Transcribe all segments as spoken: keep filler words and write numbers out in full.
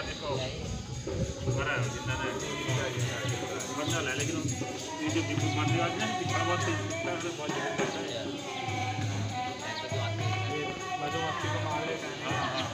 लेकिन ये जो दीपक मारने वाले हैं थोड़ा बहुत मधुमक्खी को मार लेते हैं। हाँ हाँ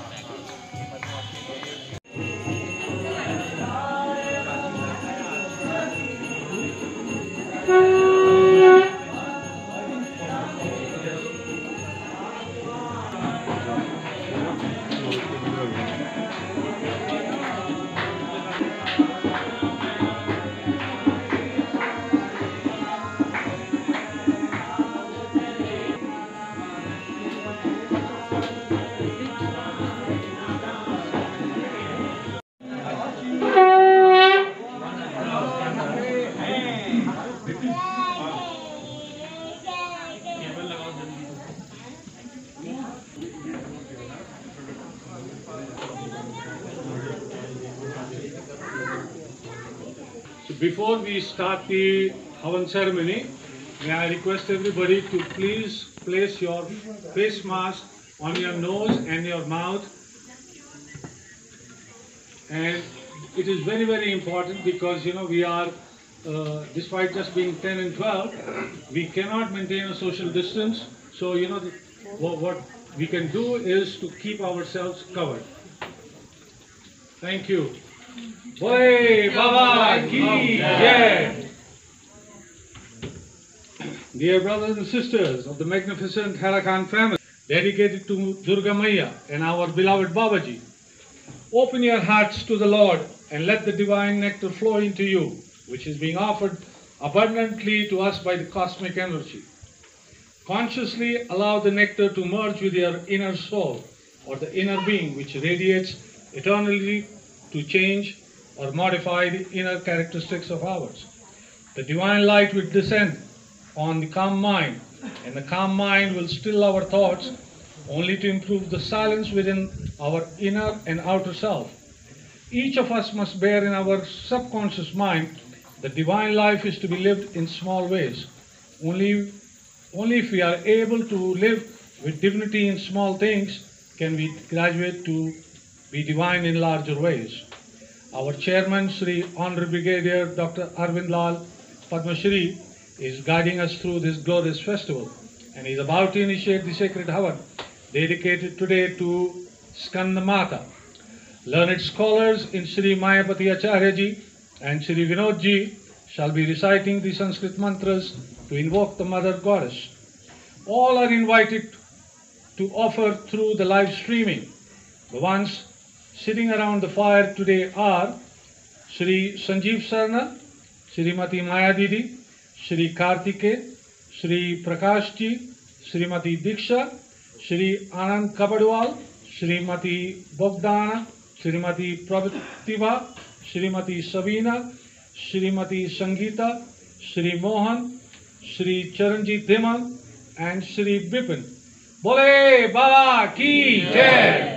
Before we start the Havan ceremony, may I request everybody to please place your face mask on your nose and your mouth. And it is very very important because you know we are, uh, despite just being ten and twelve, we cannot maintain a social distance. So you know the, what, what we can do is to keep ourselves covered. Thank you. Bole Baba Ki Jai! Dear brothers and sisters of the magnificent Harakan family, dedicated to Durga Maya and our beloved Babaji, open your hearts to the Lord and let the divine nectar flow into you, which is being offered abundantly to us by the cosmic energy. Consciously allow the nectar to merge with your inner soul or the inner being which radiates eternally to change or modify the inner characteristics of ours. The divine light will descend on the calm mind, and the calm mind will still our thoughts only to improve the silence within our inner and outer self. Each of us must bear in our subconscious mind that divine life is to be lived in small ways. Only, only if we are able to live with dignity in small things can we graduate to be divine in larger ways. Our chairman, Sri Honorable Brigadier Doctor Arvind Lal Padma Shri, is guiding us through this glorious festival, and is about to initiate the sacred Havan dedicated today to Skanda Mata. Learned scholars in Sri Mayapati Acharya Ji and Sri Vinod Ji shall be reciting the Sanskrit mantras to invoke the Mother Goddess. All are invited to offer through the live streaming. The ones sitting around the fire today are Sri Sanjeev Sarna, Srimati Maya Didi, Sri Kartike, Sri Prakash Ji, Srimati Diksha, Sri Anand Kabadwal, Srimati Bogdana, Srimati Prabhativa, Srimati Sabina, Srimati Sangeeta, Sri Mohan, Sri Charanjit Dhiman, and Sri Bipin. Bole Baba Ki Jai!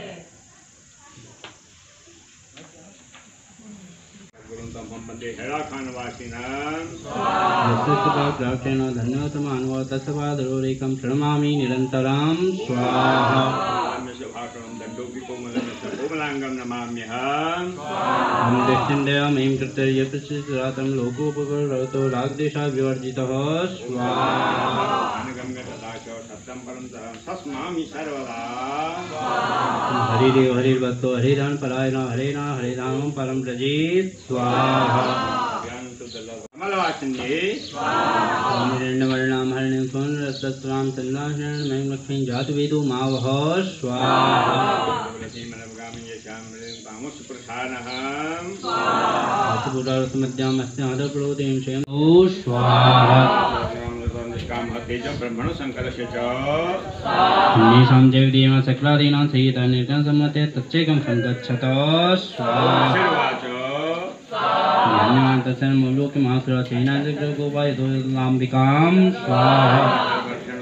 Harakan Vasinam Swaha Yasya Dhanyatama Anva Tasava Dharorekam Pranamami Nirantaram Swaha Amyasya Bhakaram Dandopiko Malamasa Umalangam Namamyaham Am Deshendayam Aim Kritarya Prachitaratam Loko Upakarato Ragdesha Vivarjitaha Swaha Anagam Gatadasha Satyam Paramsaram Sasmami Sarvala Hari Dev Hari Bhatto Hari Dhan Parayana Hari Na Hari Dhamam Param Prajit Swaha Amalavasanyi Swaha Nirnavarnam Harnim Sun Rasatram Tandahan Maim Lakshmi Jatavedu Mavaha Swaha Pamus Prasanaham Swaha Atapura Rasamadhyam Asya Adaprodim Shem O Swaha Kam Hatejam Brahmano Sankarasya Swaha Nisham Devdima Sakladina Sita Nirjan Samate Tatchekam Sandachata Swaha Namastanam Muluk Mahasura Sena Gopai Lambikam Swaha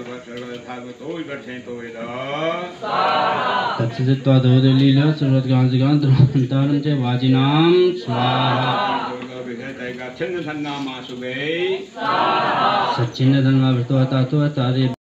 Tatsitwa Dodalila Surat Ganzigan Dharam Vajinam Swaha Sachinna Dhanma Virtua Tatua Tari